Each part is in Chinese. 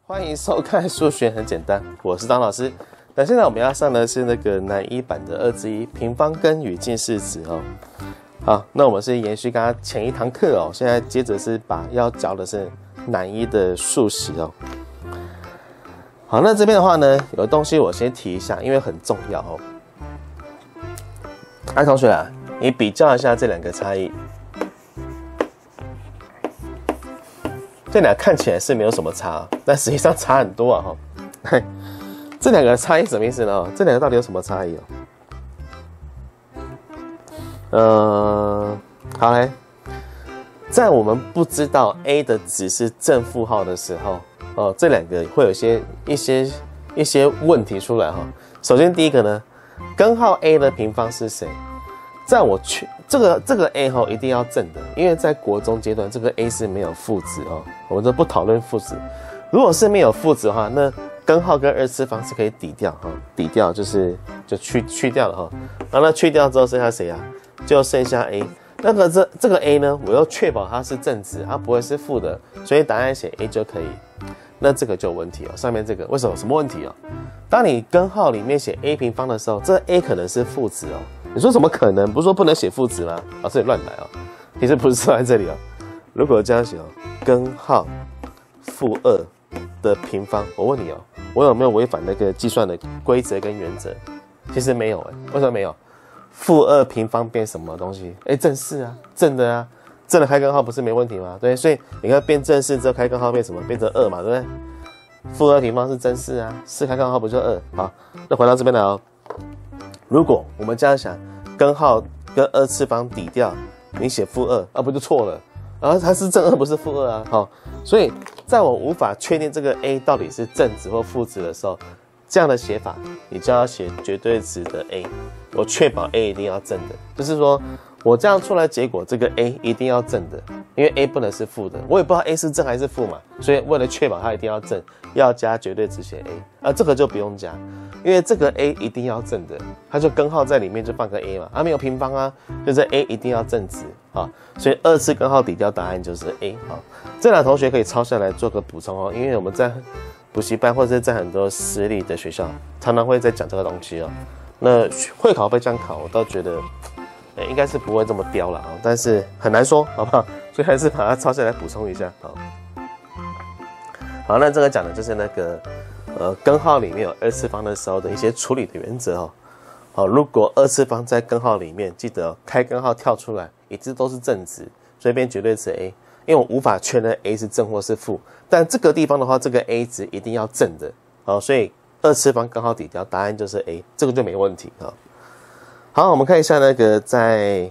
欢迎收看数学很简单，我是张老师。那现在我们要上的是那个南一版的2之1平方根与近似值哦。好，那我们是延续刚刚前一堂课哦，现在接着是要教的是南一的数学哦。好，那这边的话呢，有个东西我先提一下，因为很重要哦。同学啊，你比较一下这两个差异。这俩看起来是没有什么差，但实际上差很多啊！哈，这两个差异什么意思呢？这两个到底有什么差异哦？好嘞，在我们不知道 a 的值是正负号的时候，这两个会有一些问题出来哈。首先第一个呢，根号 a 的平方是谁？在我这个 a 一定要正的，因为在国中阶段这个 a 是没有负值哦，我们就不讨论负值。如果是没有负值的话，那根号跟二次方是可以抵掉哈，抵掉就去掉了哈。然后那去掉之后剩下谁啊？就剩下 a。那个这个 a 呢，我要确保它是正值，它不会是负的，所以答案写 a 就可以。那这个就有问题哦，上面这个为什么什么问题哦？当你根号里面写 a 平方的时候，这 a 可能是负值哦。你说怎么可能？不是说不能写负值吗？老师你乱来哦，其实不是说在这里哦。如果这样写哦，根号负2的平方，我问你哦，我有没有违反那个计算的规则跟原则？其实没有哎，为什么没有？负2平方变什么东西？正式啊，正的啊，正的开根号不是没问题吗？对，所以你看变正式之后开根号变什么？变成2嘛，对不对？负2平方是正式啊，4开根号不就2？好，那回到这边来哦。如果我们这样想，根号跟二次方抵掉，你写负2，不就错了？然后它是正2，不是负2啊。好，所以在我无法确定这个 a 到底是正值或负值的时候，这样的写法，你就要写绝对值的 a， 我确保 a 一定要正的，就是说我这样出来结果，这个 a 一定要正的，因为 a 不能是负的，我也不知道 a 是正还是负嘛，所以为了确保它一定要正，要加绝对值写 a， 这个就不用加。因为这个 a 一定要正的，它就根号在里面就放个 a 嘛，没有平方啊，就是 a 一定要正值啊，所以2次根号抵掉答案就是 a 啊。这俩同学可以抄下来做个补充哦，因为我们在补习班或者是在很多私立的学校，常常会在讲这个东西哦。那会考被这样考，我倒觉得，应该是不会这么刁了啊，但是很难说，好不好？所以还是把它抄下来补充一下啊。好，那这个讲的就是那个。根号里面有二次方的时候的一些处理的原则哦。好，如果二次方在根号里面，记得开根号跳出来，一直都是正值，所以变绝对值 a。因为我无法确认 a 是正或是负，但这个地方的话，这个 a 值一定要正的。好，所以二次方根号抵掉，答案就是 a， 这个就没问题啊。好，我们看一下那个在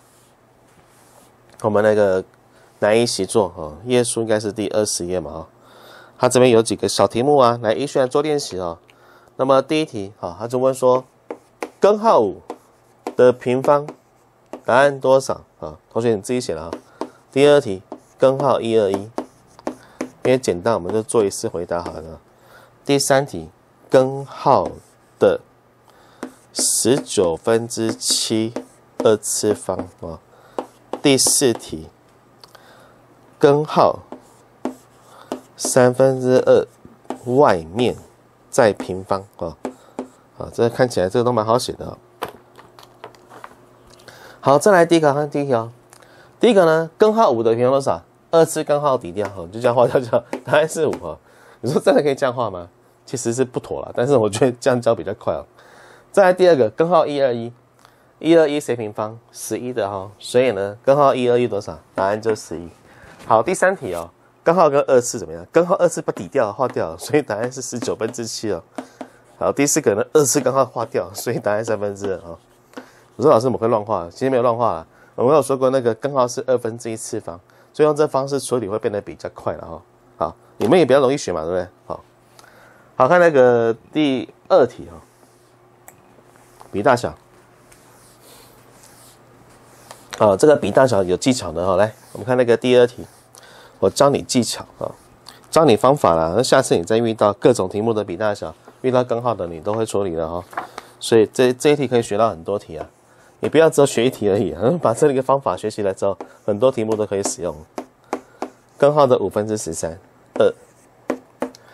我们那个南一习作哦，页数应该是第20页嘛它这边有几个小题目啊，来依序来做练习哦。那么第一题，他就问说，根号5的平方，答案多少啊？同学你自己写了哈。第二题，根号121，因为简单，我们就做一次回答好了。第三题，根号的19/7二次方啊。第四题，根号2/3外面再平方这看起来这个都蛮好写的好，再来第一个，看第一题哦。第一个呢，根号5的平方多少？2次根号抵掉就这样画掉，答案是5你说真的可以这样画吗？其实是不妥啦，但是我觉得这样教比较快再来第二个，根号121谁平方？11的所以呢，根号121多少？答案就11。好，第三题根号跟2次怎么样？根号2次把抵掉划掉，所以答案是19/7好，第四个呢，2次根号划掉，所以答案2/3我说老师我们会乱画，其实没有乱画啦。我们有说过那个根号是1/2次方，所以用这方式处理会变得比较快了好，你们也比较容易学嘛，对不对？好看那个第二题比大小。这个比大小有技巧的来，我们看那个第二题。我教你技巧教你方法啦。那下次你再遇到各种题目的比大小，遇到根号的你都会处理了所以这一题可以学到很多题啊，你不要只有学一题而已把这个方法学习来之后，很多题目都可以使用。根号的13/2，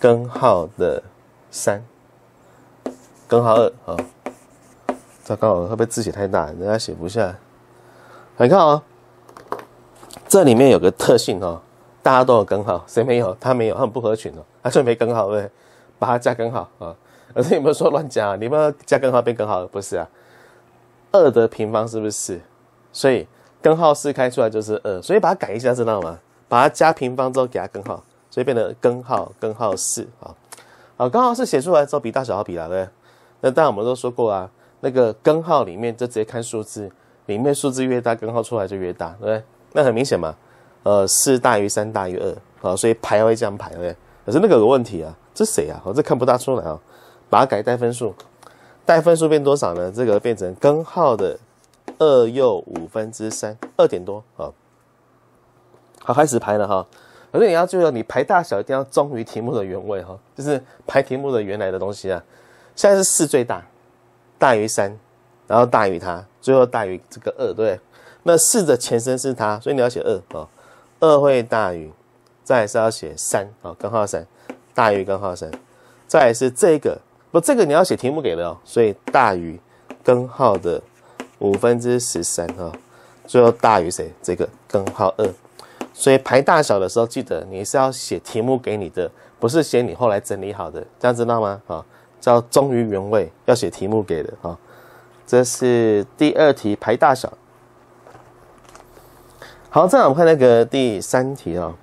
根号的3，根号2啊。糟糕，会不会字写太大，人家写不下？你看哦，这里面有个特性哦，大家都有根号，谁没有？他没有，他很不合群哦，他就没根号，对不对？把它加根号啊。可是你们说乱加，你们加根号变根号，不是啊？2的平方是不是4？所以根号4开出来就是2，所以把它改一下，知道吗？把它加平方之后给它根号，所以变成根号4啊。好，根号4写出来之后比大小号比啦，对不对？那当然我们都说过啊，那个根号里面就直接看数字，里面数字越大，根号出来就越大，对不对？那很明显嘛，4大于3大于2啊，所以排会这样排，对不对？可是那个有个问题啊，这谁啊？这看不大出来啊，把它改带分数，带分数变多少呢？这个变成根号的2又3/5，2点多啊。好，开始排了哈。可是你要注意，你排大小一定要忠于题目的原位哈，就是排题目的原来的东西啊。现在是4最大，大于3，然后大于它，最后大于这个2，对不对？那4的前身是它，所以你要写2啊，2会大于，再来是要写3啊，根号3大于根号3，再来是这个，不，这个你要写题目给了哦，所以大于根号的13/5啊，最后大于谁？这个根号2。所以排大小的时候，记得你是要写题目给你的，不是写你后来整理好的，这样知道吗？啊，叫忠于原位，要写题目给的啊。这是第2题排大小。好，再来我们看那个第3题啊。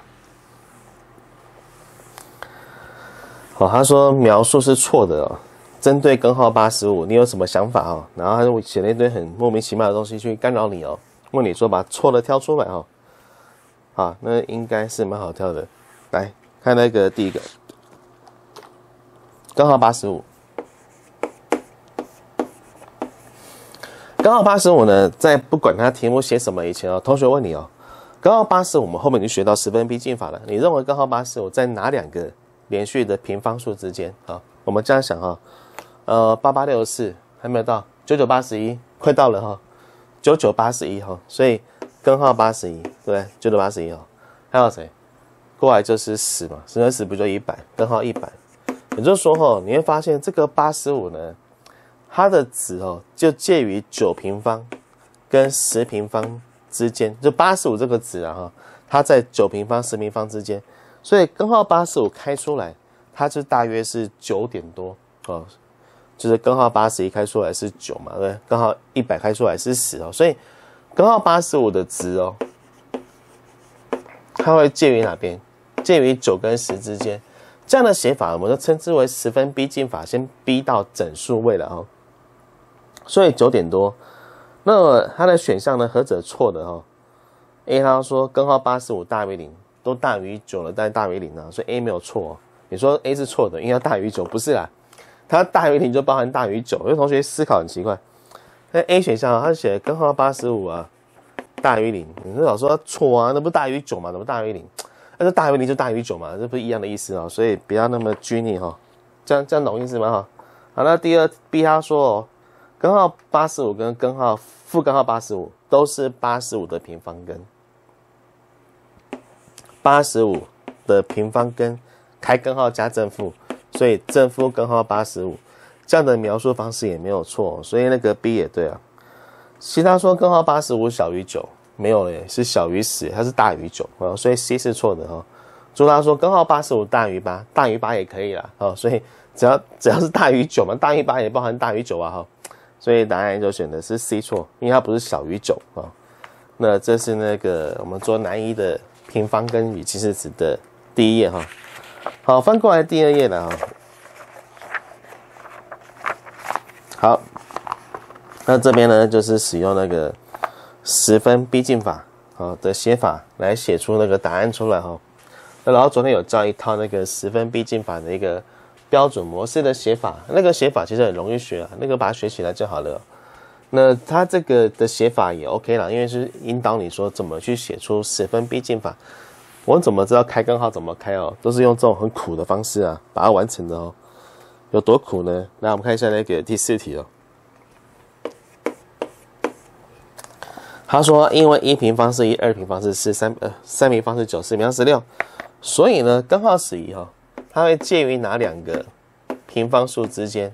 好，他说描述是错的哦。针对根号85，你有什么想法哦？然后他就写了一堆很莫名其妙的东西去干扰你哦，问你说把错的挑出来哦。好，那应该是蛮好挑的。来看那个第一个，根号85。根号85呢，在不管它题目写什么以前哦，同学问你哦，根号85我们后面就学到10分逼近法了。你认为根号85在哪2个连续的平方数之间？好，我们这样想哈，8864还没有到，9981快到了哈，9981哈，所以根号81，对不对？9981哦，还有谁？过来就是10嘛，10跟10不就100？根号100，也就是说哈，你会发现这个85呢，它的值哦，就介于9平方跟10平方之间，就85这个值啊哈，它在9平方、10平方之间，所以根号85开出来，它就大约是9点多哦，就是根号81开出来是9嘛，对不对？根号100开出来是10哦，所以根号85的值哦，它会介于哪边？介于9跟10之间。这样的写法，我们就称之为10分逼近法，先逼到整数位了哦。所以9点多，那么它的选项呢，何者错的哦 ？A 他说根号85大于0，都大于9了，但大于0啊，所以 A 没有错哦。你说 A 是错的，应该大于9，不是啦，它大于0就包含大于9。有同学思考很奇怪，那 A 选项他写根号85啊大于0，你说老师说错啊，那不大于9嘛？怎么大于0？那就大于0就大于9嘛，这不是一样的意思哦，所以不要那么拘泥哈，这样懂意思吗哈？好，那第2 B 他说哦，根号85跟负根号85都是85的平方根，85的平方根开根号加正负，所以正负根号85，这样的描述方式也没有错，所以那个 B 也对啊。其他说根号85小于9。没有嘞，是小于10，它是大于9啊，所以 C 是错的哈。朱大说根号85大于8，大于8也可以啦，哦，所以只要是大于9嘛，大于8也包含大于9啊哈，所以答案就选的是 C 错，因为它不是小于9啊。那这是那个我们做南一的平方根与其实值的第1页哈。好，翻过来第2页了哈。好，那这边呢就是使用那个10分逼近法的写法来写出那个答案出来哈。那然后昨天有教一套那个10分逼近法的一个标准模式的写法，那个写法其实很容易学啊，那个把它学起来就好了。那它这个的写法也 OK 啦，因为是引导你说怎么去写出10分逼近法。我怎么知道开根号怎么开哦？都是用这种很苦的方式啊把它完成的哦。有多苦呢？来我们看一下那个第4题哦。他说，因为1平方是1，2平方是4，3平方是9，4平方是16，所以呢，根号11哈， 它会介于哪两个平方数之间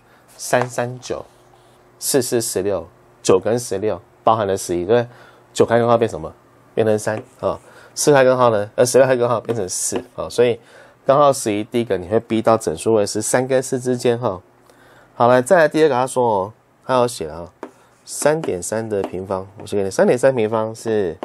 ？339、4416、9跟16包含了11，对不对？9开根号变什么？变成3啊。4开根号呢？16开根号变成4啊。所以根号11第一个你会逼到整数位是3跟4之间哈。好来，再来第二个，他说哦，他有写了3.3的平方，我先给你3.3平方是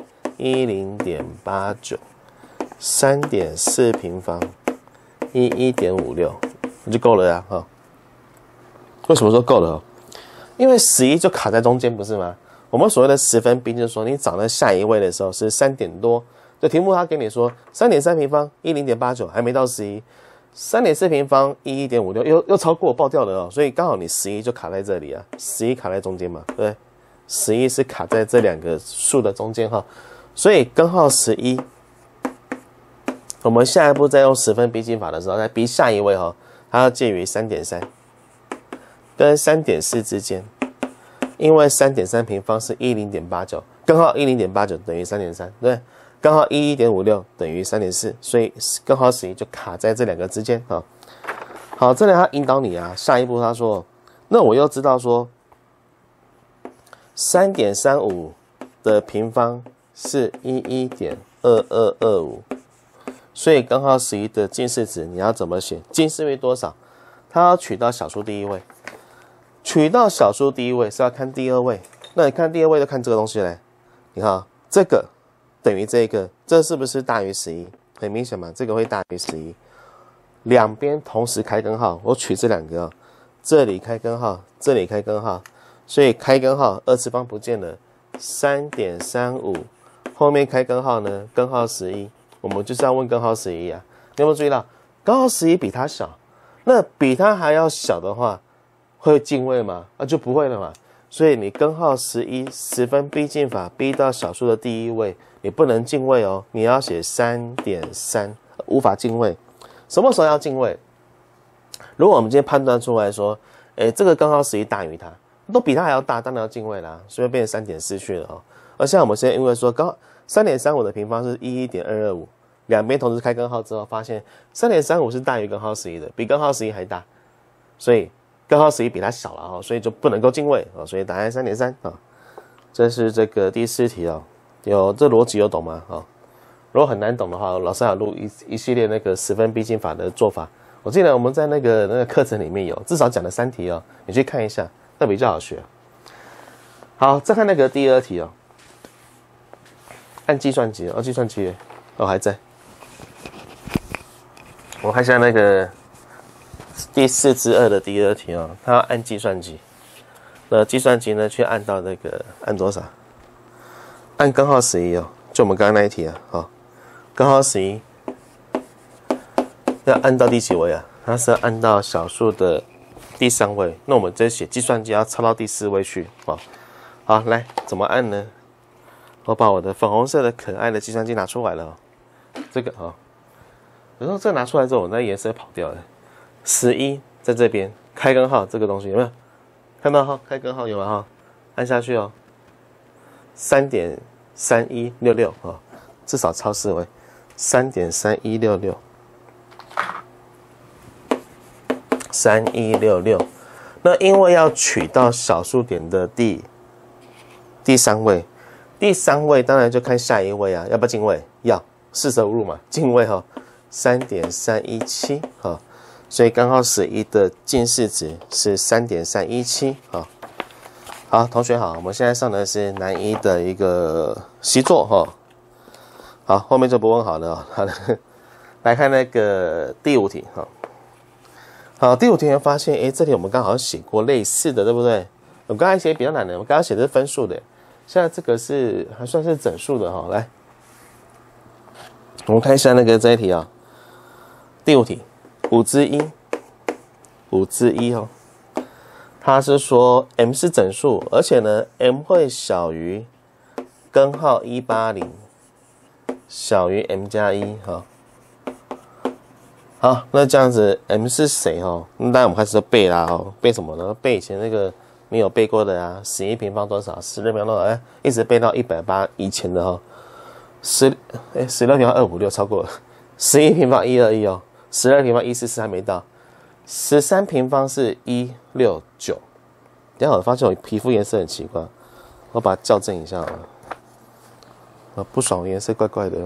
10.89。3.4平方11.56，那就够了呀哈。为什么说够了？因为11就卡在中间，不是吗？我们所谓的10分比，就是说你找到下一位的时候是3点多。这题目他给你说3.3平方10.89，还没到11，3.4平方11.56，又超过我爆掉了哦。所以刚好你11就卡在这里啊，11卡在中间嘛，对不对？11是卡在这两个数的中间哈，所以根号11。我们下一步再用10分逼近法的时候，再逼下一位哈，它要介于3.3跟3.4之间，因为3.3平方是10.89，根号10.89等于3.3，对，根号11.56等于3.4，所以根号11就卡在这两个之间啊。好，这里他引导你啊，下一步他说，那我又知道说3.35的平方是11.2225。所以根号11的近似值你要怎么写？近似于多少？它要取到小数第一位，取到小数第一位是要看第二位。那你看第二位就看这个东西嘞。你看啊，这个等于这个，这是不是大于11？很明显嘛，这个会大于11。两边同时开根号，我取这两个，这里开根号，这里开根号，所以开根号二次方不见了 3.35， 后面开根号呢，根号11。我们就是要问根号11啊，你有没有注意到根号11比它小？那比它还要小的话，会进位吗？就不会了嘛。所以你根号11 10分逼近法逼到小数的第一位，你不能进位哦，你要写 3.3， 无法进位。什么时候要进位？如果我们今天判断出来说，这个根号11大于它，都比它还要大，当然要进位啦，所以变成 3.4 去了哦。而像我们现在因为说3.35的平方是11.225，两边同时开根号之后，发现3.35是大于根号11的，比根号11还大，所以根号11比它小了哦，所以就不能够进位哦，所以答案 3.3 啊。这是这个第4题哦，这逻辑有懂吗？如果很难懂的话，老师有录一系列那个10分逼近法的做法，我记得我们在那个课程里面有，至少讲了3题哦，你去看一下，那比较好学。好，再看那个第2题哦。按计算机计算机还在。我看一下那个第4之2的第2题哦，它要按计算机。那计算机呢，去按到那个按多少？按根号11哦，就我们刚刚那一题啊，根号11要按到第几位啊？它是要按到小数的第3位。那我们这写计算机要抄到第4位去哦。好，来怎么按呢？我把我的粉红色的可爱的计算机拿出来了这个有时候这拿出来之后，我那颜色跑掉了。11在这边开根号，这个东西有没有看到开根号有没有按下去哦，3.3166至少超4位，3.3166， 3166。那因为要取到小数点的第3位。第3位当然就看下一位啊，要不要进位？要，四舍五入嘛，进位3.317所以根号11的近似值是 3.317好，同学好，我们现在上的是南一的一个习作好，后面就不问好了好的，来看那个第5题好，第5题发现这里我们刚好写过类似的，对不对？我刚才写比较难的，我刚刚写的是分数的。现在这个是还算是整数的来，我们看一下那个这一题第5题5之一它是说 m 是整数，而且呢 m 会小于根号180，小于 m 加1好，那这样子 m 是谁那当然我们开始背啦背什么呢？背以前那个没有背过的11平方多少，16平方多少？一直背到180以前的16平方256超过了，11平方121 12平方144还没到，13平方是169。等一下我发现我皮肤颜色很奇怪，我把它校正一下啊。不爽，我颜色怪怪的。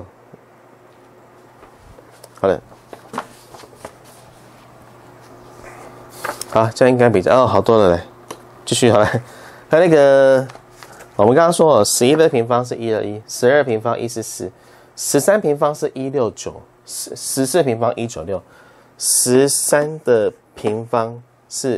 好了，好，这样应该比较好多了嘞。继续好了，看那个，我们刚刚说11的平方是121，12平方144，13平方是169，14平方196，13的平方是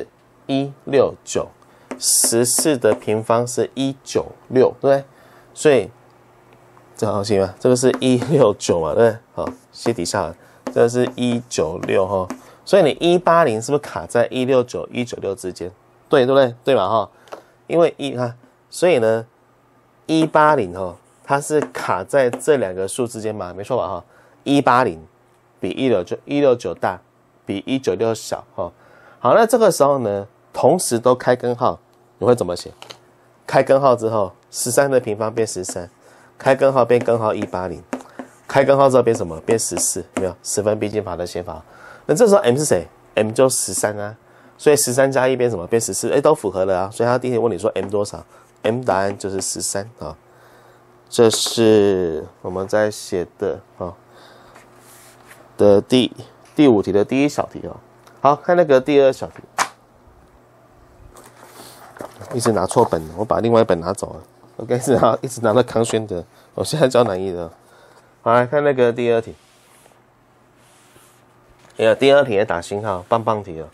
169，14的平方是196，对不对？所以这好行吗？这个是169嘛，对不对？好，写底下了，这个是196哈。所以你180是不是卡在169、196之间？对不对？对吧？哈，因为所以呢，180哈，它是卡在这两个数之间嘛，没错吧？哈，180比169大，比196小哈。好，那这个时候呢，同时都开根号，你会怎么写？开根号之后，13的平方变13，开根号变根号180，开根号之后变什么？变14，有没有？10分必经法的写法。那这时候 m 是谁 ？m 就13啊，所以13加1变什么？变14，哎，都符合了啊。所以他第一题问你说 m 多少 ？m 答案就是13啊。这是我们在写的啊的第5题的第一小题啊。好，看那个第2小题。一直拿错本，我把另外一本拿走了。我一直拿到康轩的，我现在教南一的。好，来看那个第2题。第2题也打星号，棒棒题了。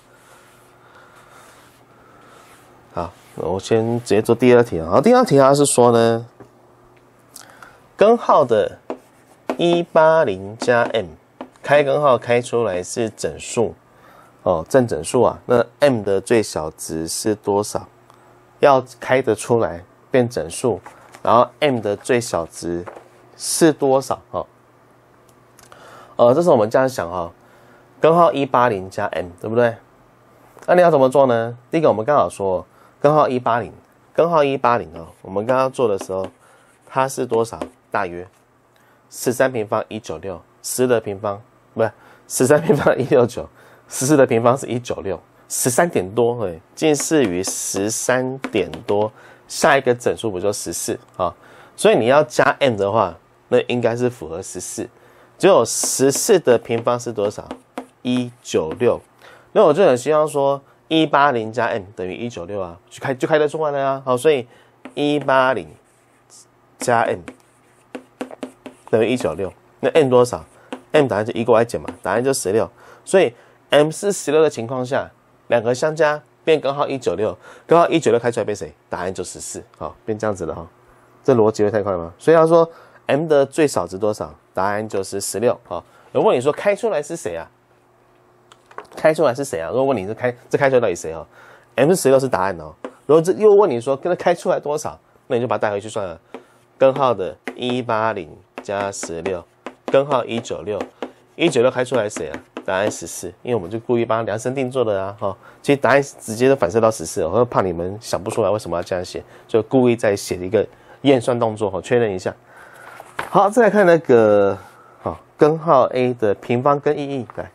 好，我先直接做第2题啊。好，第2题它是说呢，根号的180加 m， 开根号开出来是整数哦，正整数啊。那 m 的最小值是多少？要开得出来变整数，然后 m 的最小值是多少？这是我们这样想哈。根号180加 m， 对不对？那你要怎么做呢？第一个，我们刚好说根号180哦，我们刚刚做的时候，它是多少？大约13平方196，10的平方不是13平方169，14的平方是196，13点多，近似于13点多，下一个整数不就14啊？所以你要加 m 的话，那应该是符合14。只有14的平方是多少？196。那我就很希望说180加 m 等于196啊，就开得出来了啊。好，所以180加 m 等于196。那 m 多少 ？m 答案就1过来减嘛，答案就16。所以 m 是16的情况下，两个相加变根号196，根号196开出来变谁？答案就14。好，变这样子了哈。这逻辑会太快吗？所以他说 m 的最少值多少？答案就是16。好，如果你说开出来是谁啊？开出来是谁啊？如果问你这开出来到底谁哦 ？m 是16是答案哦。如果又问你说跟它开出来多少，那你就把它带回去算了。根号的180加16，根号196开出来谁啊？答案14，因为我们就故意帮它量身定做的啊。哈，其实答案直接就反射到14，我怕你们想不出来为什么要这样写，就故意再写一个验算动作，确认一下。好，再来看那个根号 a 的平方根意义来。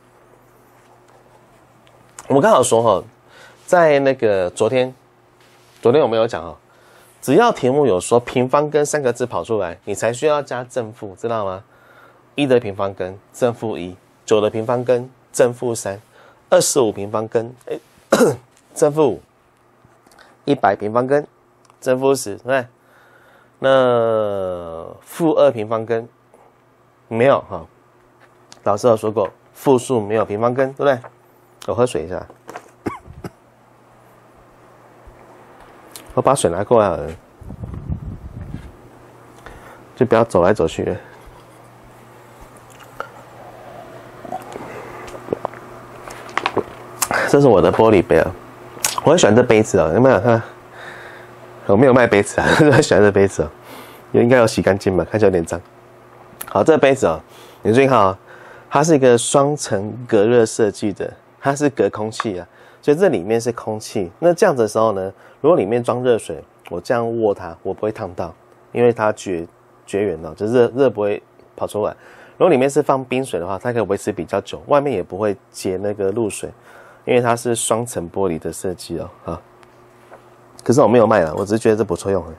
我们刚好说在那个昨天我们有讲只要题目有说平方根3个字跑出来，你才需要加正负，知道吗？1的平方根正负1，9的平方根正负3，25平方根正负5，100平方根正负10，对不对？那负2平方根没有老师有说过负数没有平方根，对不对？我喝水一下，我把水拿过来了，就不要走来走去了。这是我的玻璃杯啊，我很喜欢这杯子啊，有没有看？我没有卖杯子啊，很喜欢这杯子啊，应该有洗干净吧？看起来有点脏。好，这个杯子啊，你注意看啊，它是一个双层隔热设计的。它是隔空气啊，所以这里面是空气。那这样子的时候呢，如果里面装热水，我这样握它，我不会烫到，因为它绝缘了，就是热不会跑出来。 如果里面是放冰水的话，它可以维持比较久，外面也不会结那个露水，因为它是双层玻璃的设计哦。啊，可是我没有卖了，我只是觉得这不错用。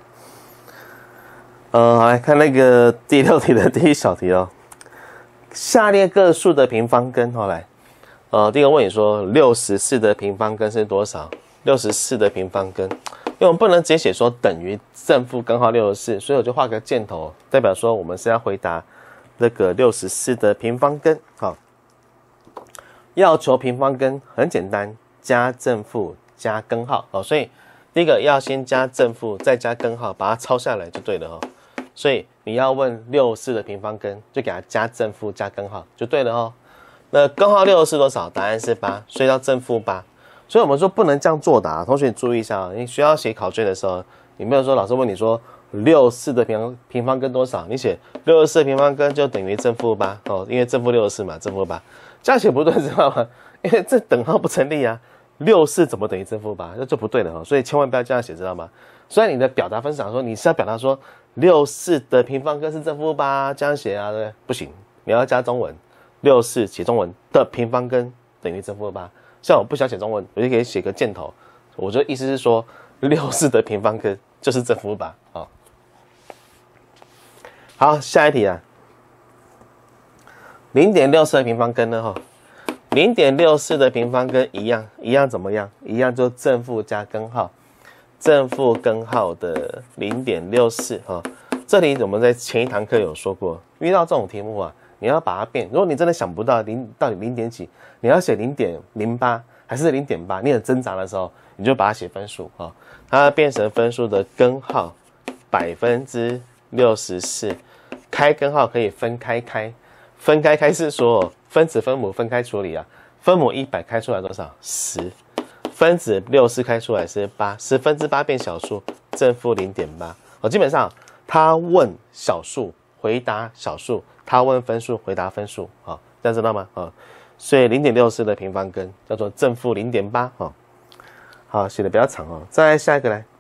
来看那个第6题的第一小题哦。下列个数的平方根，来，第一个问你说64的平方根是多少？64的平方根，因为我们不能直接写说等于正负根号64，所以我就画个箭头，代表说我们是要回答那个64的平方根。好，要求平方根很简单，加正负加根号哦，所以第一个要先加正负，再加根号，把它抄下来就对了哦。所以你要问64的平方根，就给它加正负加根号就对了哦。那根号64多少？答案是8，所以要正负8。所以我们说不能这样作答，同学你注意一下哦。你学校写考卷的时候，你没有说老师问你说64的平方根多少，你写64的平方根就等于正负8哦，因为正负64嘛，正负8，这样写不对，知道吗？因为这等号不成立啊。64怎么等于正负8？那就不对了哦，所以千万不要这样写，知道吗？虽然你的表达分享说你是要表达说64的平方根是正负8，这样写啊，对不对？不行，你要加中文，64写中文的平方根等于正负8。像我不想写中文，我就可以写个箭头，我就意思是说64的平方根就是正负8。好，下一题啊，0.64的平方根呢？0.64的平方根一样怎么样？一样就正负加根号，正负根号的0.64哈。这里我们在前一堂课有说过，遇到这种题目啊，你要把它变。如果你真的想不到到底0点几，你要写0.08还是0.8，你很挣扎的时候，你就把它写分数哈。它变成分数的根号64%，开根号可以分开开。分开开是说分子分母分开处理啊，分母100开出来多少？10，分子64开出来是8，10%变小数，正负0.8。基本上他问小数回答小数，他问分数回答分数，这样知道吗？所以0.64的平方根叫做正负0.8。好，写的比较长哦。再来下一个来，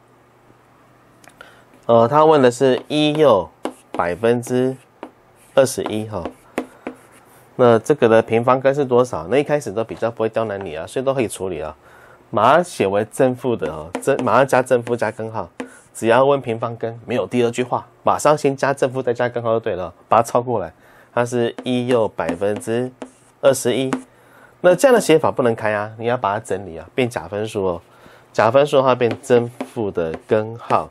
他问的是1又21%哈。那这个的平方根是多少？那一开始都比较不会刁难你啊，所以都可以处理啊。马上写为正负的马上加正负加根号。只要问平方根，没有第二句话，马上先加正负再加根号就对了，把它抄过来。它是1又21%。那这样的写法不能开啊，你要把它整理啊，变假分数哦。假分数的话变正负的根号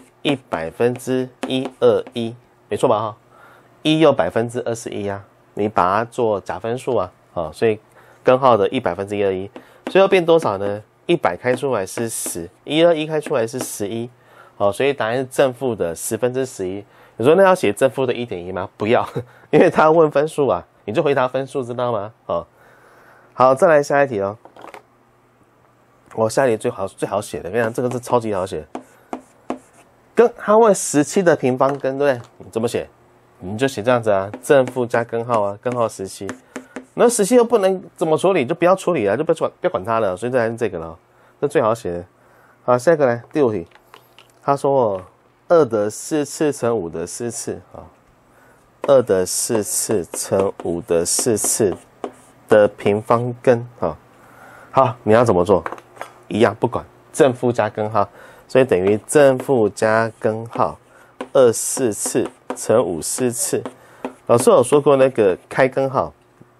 100%121，没错吧？1又21%啊，你把它做假分数啊，所以根号的100%121，所以要变多少呢？100开出来是10，121开出来是11，所以答案是正负的11%。你说那要写正负的1.1吗？不要，因为他问分数啊，你就回答分数，知道吗？好，再来下一题哦。下一题最好写的，跟你讲，这个是超级好写。他问17的平方根，对不对？你怎么写？你就写这样子啊，正负加根号啊，根号17。那17又不能怎么处理，就不要处理啊，就不要管它了。所以这还是这个了，这最好写的。好，下一个来第5题。他说2的4次乘5的4次，2的4次乘5的4次的平方根好，你要怎么做？一样不管，正负加根号，所以等于正负加根号24次乘54次。老师有说过那个开根号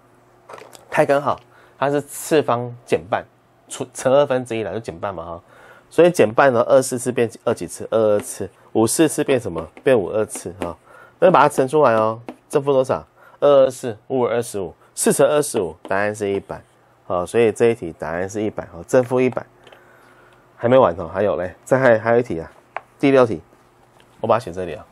它是次方减半，乘1/2啦，就减半嘛所以减半呢，24次变几次？22次，54次变什么？变52次那把它乘出来哦，正负多少？224，5525，4乘25，答案是100。所以这一题答案是100正负100。还没完还有嘞，还有一题啊，第6题，我把它写这里啊。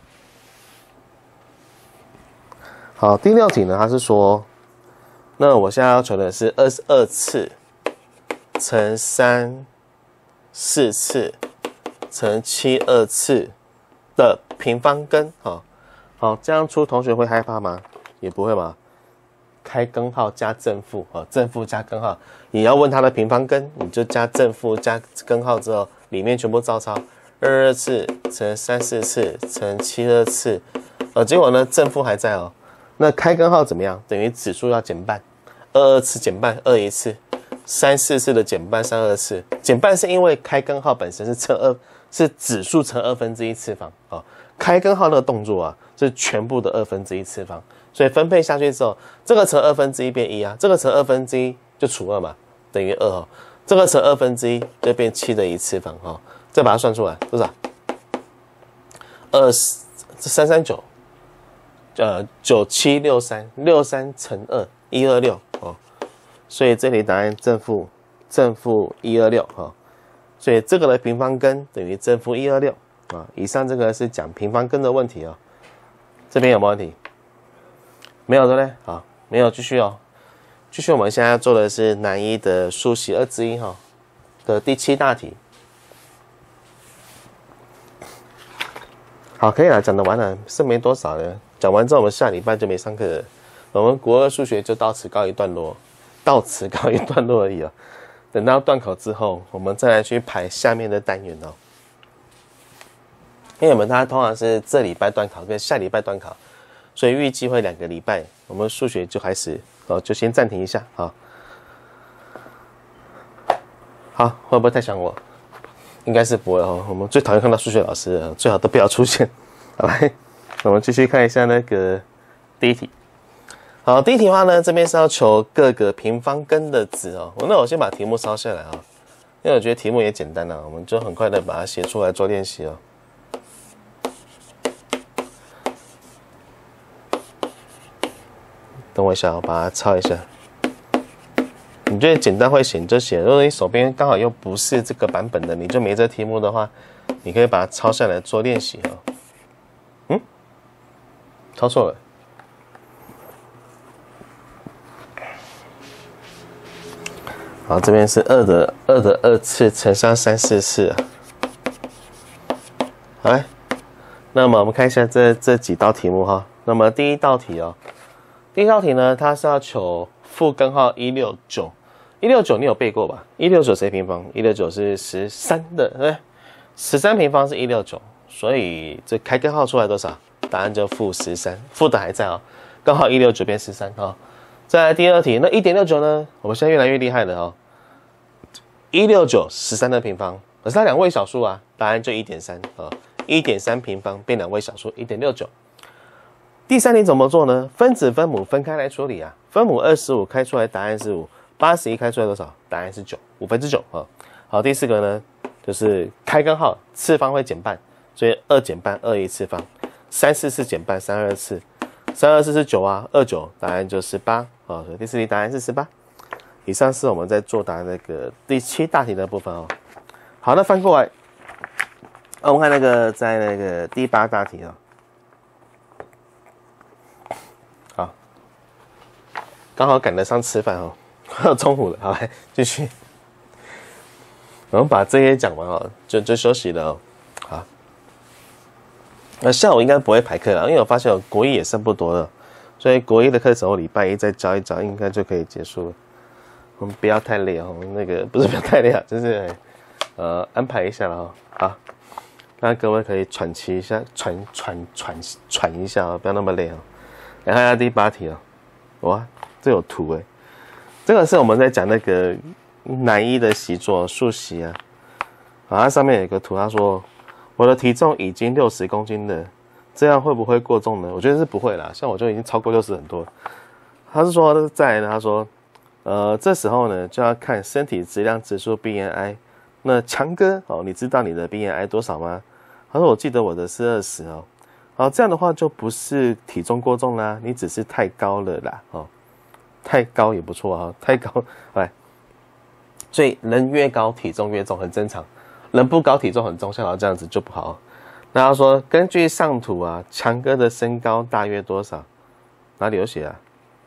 好，第6题呢，它是说，那我现在要求的是22次乘34次乘72次的平方根。好，这样出同学会害怕吗？也不会吗？开根号加正负正负加根号，你要问它的平方根，你就加正负加根号之后，里面全部照抄，22次乘34次乘72次，结果呢正负还在那开根号怎么样？等于指数要减半，22次减半21次，34次的减半32次。减半是因为开根号本身是指数乘1/2次方啊。开根号那个动作啊，是全部的1/2次方，所以分配下去之后，这个乘1/2变1啊，这个乘1/2就除2嘛，等于2哦。这个乘1/2就变7的1次方哈，再把它算出来多少？339， 9763，63乘2，126哦。所以这里答案正负126哈，所以这个的平方根等于正负126啊。以上这个是讲平方根的问题哦。这边有没有问题？没有对不对？好，没有，继续哦。继续，我们现在要做的是南一的数习2之1哈的第7大题。好，可以了，讲得完了，剩没多少了。讲完之后，我们下礼拜就没上课了。我们国2数学就到此告一段落而已啊。等到段考之后，我们再来去排下面的单元哦。因为我们它通常是这礼拜段考跟下礼拜段考，所以预计会2个礼拜，我们数学就开始就先暂停一下啊。好，会不会太想我？应该是不会哦。我们最讨厌看到数学老师了，最好都不要出现。好，来，我们继续看一下那个第一题。好，第一题的话呢，这边是要求各个平方根的值哦。那我先把题目抄下来啊，因为我觉得题目也简单我们就很快的把它写出来做练习哦。等我一下，我把它抄一下。你觉得简单会写你就写，如果你手边刚好又不是这个版本的，你就没这题目的话，你可以把它抄下来做练习哦。抄错了。好，这边是2的2次乘上3、4次啊。好来，那么我们看一下这几道题目哈。那么第一道题哦。第一道题呢，它是要求负根号169，169你有背过吧？169谁平方？169是13的，对不对？13平方是169，所以这开根号出来多少？答案就负13，负的还在哦，根号169变13哈。再来第二题，那 1.69 呢？我们现在越来越厉害了哦。169 13的平方，可是它2位小数啊，答案就 1.3 啊，1.3平方变2位小数 1.69。第三题怎么做呢？分子分母分开来处理啊。分母25开出来答案是5，81开出来多少？答案是9，9/5啊。好，第四个呢，就是开根号次方会减半，所以2减半21次方，344减半32次，324是9啊，29答案就18啊。所以第四题答案是18。以上是我们在作答那个第7大题的部分哦。好，那翻过来，我们看那个在那个第8大题啊。刚好赶得上吃饭哦，快要中午了。好，来继续，我们把这些讲完哦，就休息了哦。好，那下午应该不会排课了，因为我发现国一也剩不多了，所以国一的课程我礼拜一再教一教，应该就可以结束了。我们不要太累哦，那个不是不要太累啊，就是安排一下了哦。好，让各位可以喘息一下，喘一下哦，不要那么累哦。来看一下第8题哦，哇。这有图这个是我们在讲那个南一的习作数习啊。好，它上面有一个图，他说我的体重已经60公斤了，这样会不会过重呢？我觉得是不会啦，像我就已经超过60很多。他是说再来呢，他说这时候呢就要看身体质量指数 BMI。那强哥你知道你的 BMI 多少吗？他说我记得我的是20哦。好，这样的话就不是体重过重啦，你只是太高了啦太高也不错啊，太高，来，所以人越高体重越重，很正常。人不高体重很重，像我这样子就不好。那他说，根据上图啊，强哥的身高大约多少？哪里有写啊？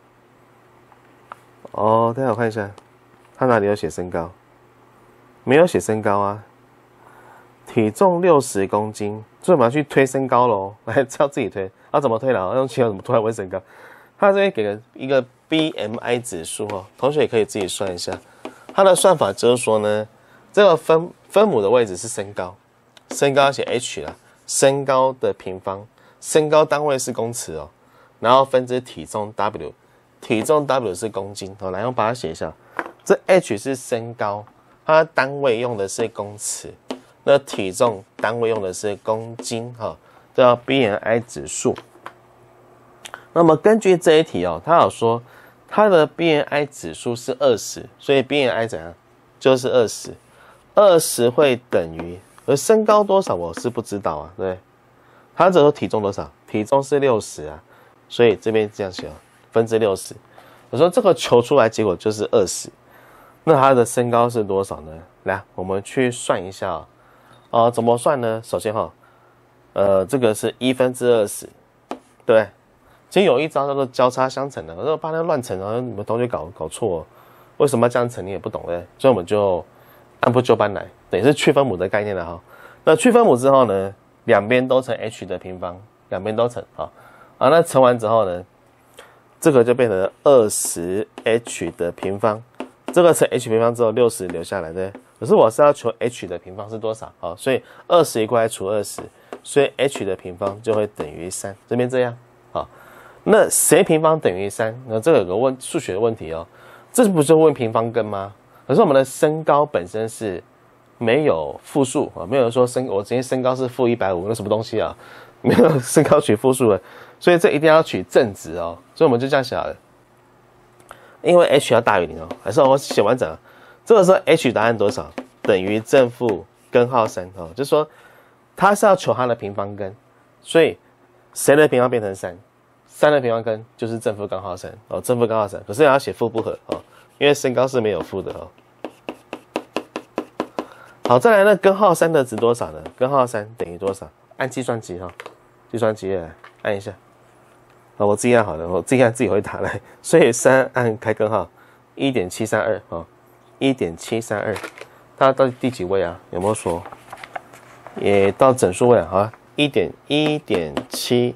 哦，等一下我看一下，他哪里有写身高？没有写身高啊。体重60公斤，所以我们要去推身高咯。来，要自己推。怎么推啦？用其他怎么突然问身高？他这边给了一个 BMI 指数同学也可以自己算一下。它的算法就是说呢，这个分母的位置是身高，身高要写 h 啦，身高的平方，身高单位是公尺然后分之体重 W， 体重 W 是公斤，好，来用把它写一下。这 H 是身高，它的单位用的是公尺，那体重单位用的是公斤，哈，这叫 BMI 指数。那么根据这一题哦，它有说它的 BMI 指数是20，所以 BMI 怎样？就是20会等于，而身高多少我是不知道啊，对。它这时候体重多少？体重是60啊，所以这边这样写哦，分之60。我说这个求出来结果就是20，那它的身高是多少呢？来，我们去算一下哦。怎么算呢？首先哈，这个是1/20，对不对？其实有一招叫做交叉相乘的，我说把它乱乘，然后你们同学搞错哦。为什么要这样乘你也不懂对？所以我们就按部就班来，等于是去分母的概念了哈。那去分母之后呢，两边都乘 h 的平方，两边都乘啊。那乘完之后呢，这个就变成20h 的平方。这个乘 h 平方之后60留下来对。可是我是要求 h 的平方是多少啊？所以20过来除20，所以 h 的平方就会等于3。这边这样啊。那谁平方等于3？那这个有个数学的问题哦。这不就问平方根吗？可是我们的身高本身是没有负数啊，没有说我今天身高是-150，那什么东西啊？没有身高取负数的，所以这一定要取正值哦。所以我们就这样写了，因为 h 要大于0哦。还是我写完整，这个时候 h 答案多少？等于正负根号3哦，就是说它是要求它的平方根，所以谁的平方变成3的平方根就是正负根号3哦，正负根号3，可是也要写负不合哦，因为身高是没有负的哦。好，再来那根号3的值多少呢？根号3等于多少？按计算机哈，计算机来按一下。我自己按好了，我自己按自己会打来，所以3按开根号 1.732 哦 1.732， 它到第几位啊？有没有说？也到整数位啊，好啊 1.732，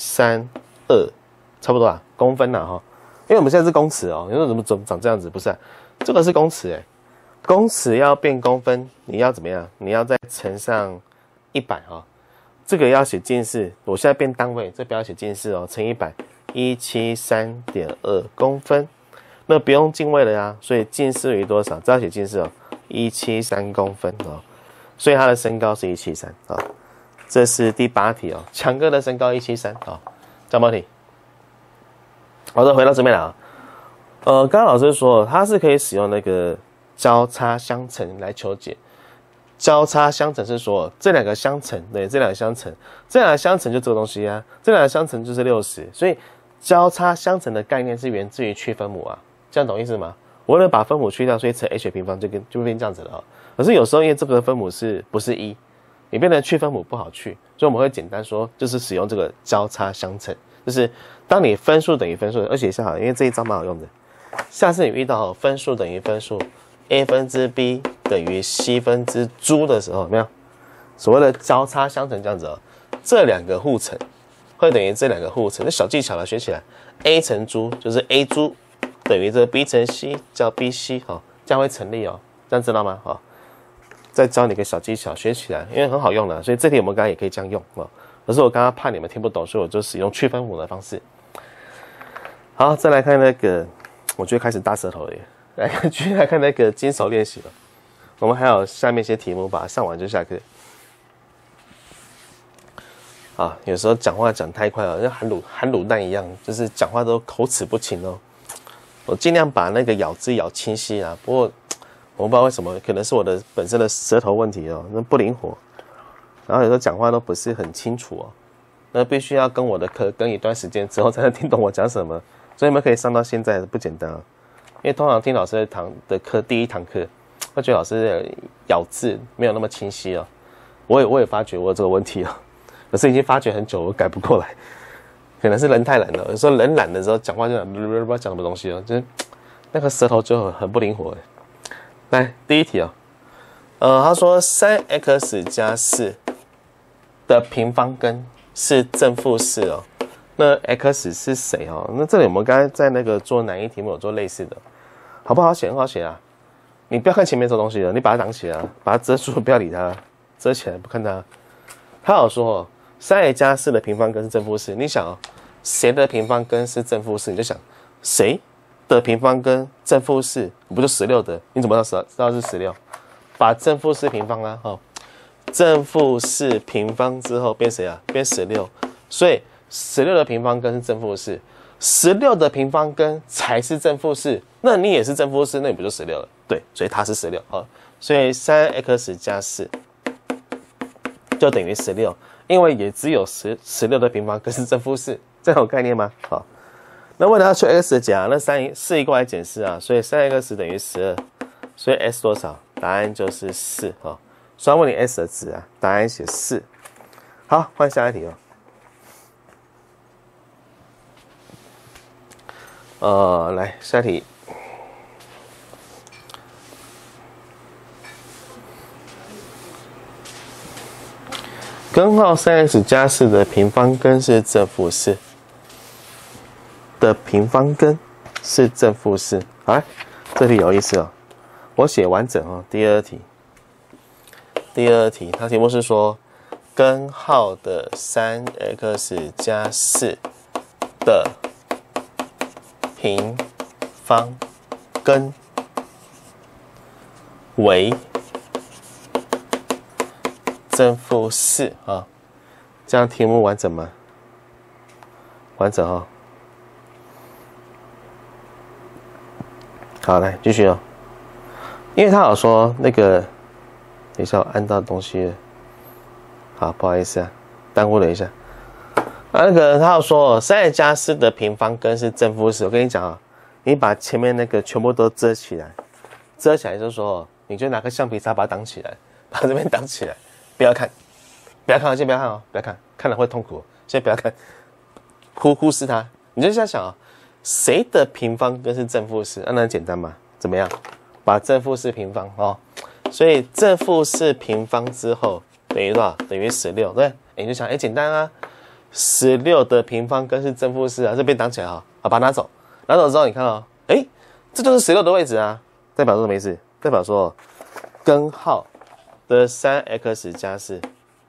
差不多啊，公分啊哈。因为我们现在是公尺哦，你说怎么长这样子？不是啊，这个是公尺哎，公尺要变公分，你要怎么样？你要再乘上100哈。这个要写进式，我现在变单位，这不要写进式哦，乘100 173.2 公分。那不用进位了呀，所以进式于多少？这要写进式哦，173公分哦。所以他的身高是173啊。这是第8题哦，强哥的身高173啊。张宝题。好的，回到这边来啊。刚刚老师说他是可以使用那个交叉相乘来求解。交叉相乘是说这两个相乘，对，这两个相乘，这两个相乘就这个东西啊，这两个相乘就是60，所以交叉相乘的概念是源自于去分母啊，这样懂意思吗？我为了把分母去掉，所以乘 h 平方就变这样子了啊。可是有时候因为这个分母不是1，你变成去分母不好去，所以我们会简单说就是使用这个交叉相乘，就是当你分数等于分数，而且好，因为这一招蛮好用的，下次你遇到分数等于分数 a 分之 b 等于 c 分之猪的时候，有没有所谓的交叉相乘这样子哦？这两个互乘会等于这两个互乘，这小技巧了，学起来。a 乘猪就是 a 猪等于这个 b 乘 c 叫 bc 哦，这样会成立哦，这样知道吗？好，再教你个小技巧，学起来，因为很好用的，所以这题我们刚刚也可以这样用哦。可是我刚刚怕你们听不懂，所以我就使用去分母的方式。好，再来看那个，我就开始大舌头了耶。继续来看那个金手练习了。我们还有下面一些题目，把它上完就下课。啊，有时候讲话讲太快了，像含卤蛋一样，就是讲话都口齿不清哦。我尽量把那个咬字咬清晰啊，不过我不知道为什么，可能是我的本身的舌头问题哦，那不灵活，然后有时候讲话都不是很清楚哦，那必须要跟我的课跟一段时间之后才能听懂我讲什么，所以你们可以上到现在不简单啊。因为通常听老师的课第一堂课，会觉得老师的咬字没有那么清晰哦。我也发觉我有这个问题哦，可是已经发觉很久，我改不过来。可能是人太懒了，有时候人懒的时候讲话就不知道讲什么东西哦，就是那个舌头就很不灵活。来第一题哦，他说 3x 加4的平方根是正负4哦。那 x 是谁哦？那这里我们刚才在那个做难易题目有做类似的，好不好写？很好写啊！你不要看前面这东西了，你把它挡起来，把它遮住，不要理它，遮起来不看它。他有说3a 加4的平方根是正负4，你想哦谁的平方根是正负4？你就想谁的平方根正负4，不就16的？你怎么知道是16？把正负4平方啦，正负4平方之后变谁啊？变16，所以16的平方根是正负4，16的平方根才是正负4，那你也是正负4，那你不就16了？对，所以它是16，所以 3x 加4就等于16，因为也只有16的平方根是正负4，这样有概念吗？好，那为了要求 x 的解，那4移过来减4啊，所以 3x 等于12，所以 s 多少？答案就是4，所以问你 s 的值啊，答案写4。好，换下一题来下一题。根号 3x 加4的平方根是正负4的平方根是正负4。好，这题有意思我写完整第二题，它题目是说根号的 3x 加4的平方根为正负4这样题目完整吗？完整好，来继续因为他有说那个，等一下我按到东西了，好，不好意思耽误了一下。那个他有说3x 加4的平方根是正负4，我跟你讲你把前面那个全部都遮起来就是说你就拿个橡皮擦把它挡起来，把这边挡起来，不要看，先不要看不要看，看了会痛苦，先不要看，忽视它，你就这样想谁的平方根是正负4？那很简单嘛，怎么样？把正负4平方所以正负4平方之后等于多少？等于16，对？你就想，简单16的平方根是正负4这边挡起来把它拿走之后，你看这就是16的位置代表说什么意思？代表说根号的 3x 加4，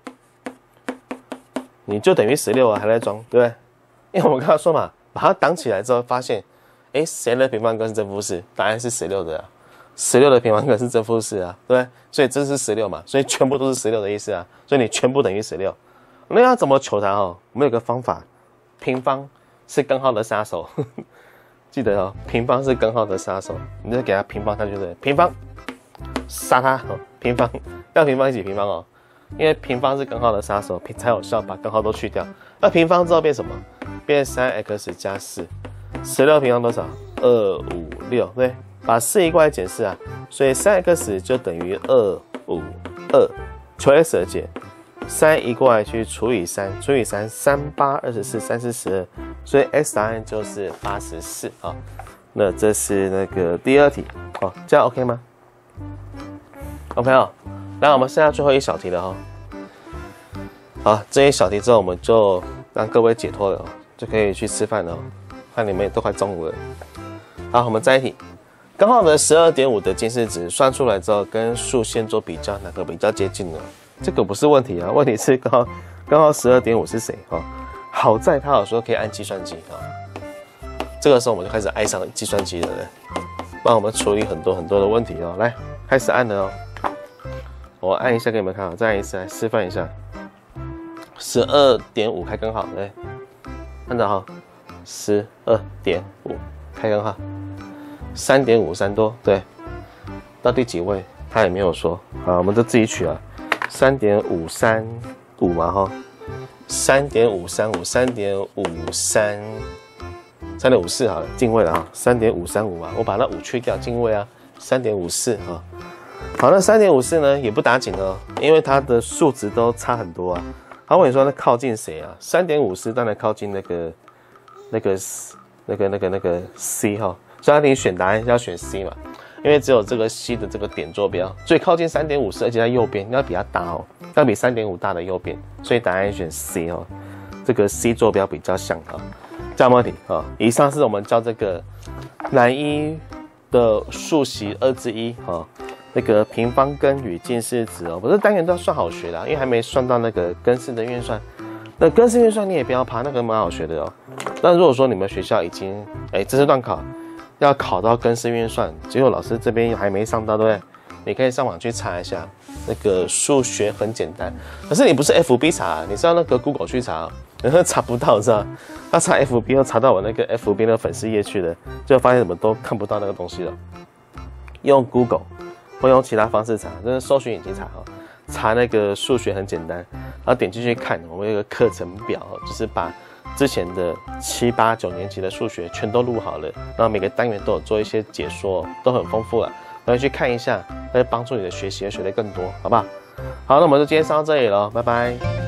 你就等于16还在装，对不对？因为我们刚刚说嘛，把它挡起来之后，发现谁的平方根是正负4？答案是16的16的平方根是正负4对不对？所以这是16嘛，所以全部都是16的意思所以你全部等于16。那要怎么求它我们有个方法，平方是根号的杀手，记得平方是根号的杀手，你就给它平方下去对，平方杀它平方要平方一起平方因为平方是根号的杀手，才有效把根号都去掉。那平方之后变什么？变 3x 加4，16平方多少？256，对，把4移过来减4所以 3x 就等于252，求 x 的解。3移过来去除以3，除以3 ，3 8 24，3 4 12，所以 x 答案就是84那这是那个第二题这样 OK 吗 ？OK 来，我们剩下最后一小题了好，这一小题之后，我们就让各位解脱了就可以去吃饭了看你们也都快中午了。好，我们再一题，根号的 12.5 的近似值算出来之后，跟数线做比较，哪个比较接近呢？这个不是问题问题是根号 12.5 是谁好在他有说可以按计算机这个时候我们就开始爱上计算机了帮我们处理很多的问题来，开始按了我按一下给你们看再按一次来示范一下。12.5 开根号，对，按照12.5 开根号，3.53多，对，到第几位他也没有说，好，我们就自己取3.535嘛3.554好了，进位了3.535嘛，我把那5去掉，进位3.54好，那3.54呢也不打紧因为它的数值都差很多好，我跟你说那靠近谁3.54当然靠近那个 C 所以你选答案要选 C 嘛，因为只有这个 C 的这个点坐标最靠近3.54，而且在右边，要比它大要比3.5大的右边，所以答案选 C 这个 C 坐标比较像这样问题以上是我们教这个南一的数习2之1那个平方根与近似值不是单元都要算好学的因为还没算到那个根式的运算。那根式运算你也不要怕，那个蛮好学的但如果说你们学校已经这次段考要考到根式运算，结果老师这边还没上到，对不对？你可以上网去查一下，那个数学很简单。可是你不是 FB 查，你是要那个 Google 去查，然后查不到，是吧？他查 FB 又查到我那个 FB 的粉丝页去了，就发现怎么都看不到那个东西了。用 Google 或用其他方式查，就是搜寻引擎查哈，查那个数学很简单，然后点进去看，我们有一个课程表，就是把之前的7、8、9年级的数学全都录好了，然后每个单元都有做一些解说，都很丰富了。然后去看一下，会帮助你的学习学得更多，好不好？好，那我们就今天上到这里了，拜拜。